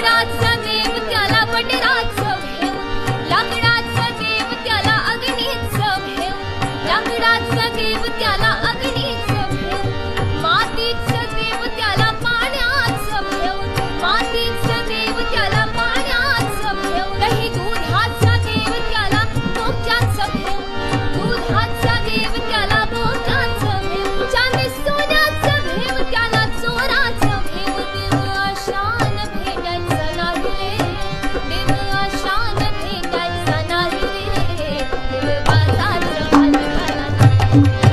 लाकडाचं देव त्याला बटराचं भेव, लाकडाचं देव त्याला अग्नीचं भेव, लाकडाचं देव त्याला अग्नीचं भेव, मातीचं देव त्याला पाण्याचं भेव, मातीचं देव त्याला पाण्याचं भेव, दही दुधाचा देव त्याला मोक्याचं भेव, दुधाचा देव त्याला मोक्याचं भेव, चांदी सोन्याचं भेव त्याला चोराचं भेव, देव आशान भेटायचं नाही रे, देव आशान भेटायचं नाही रे, देव बाजाचं भांडवल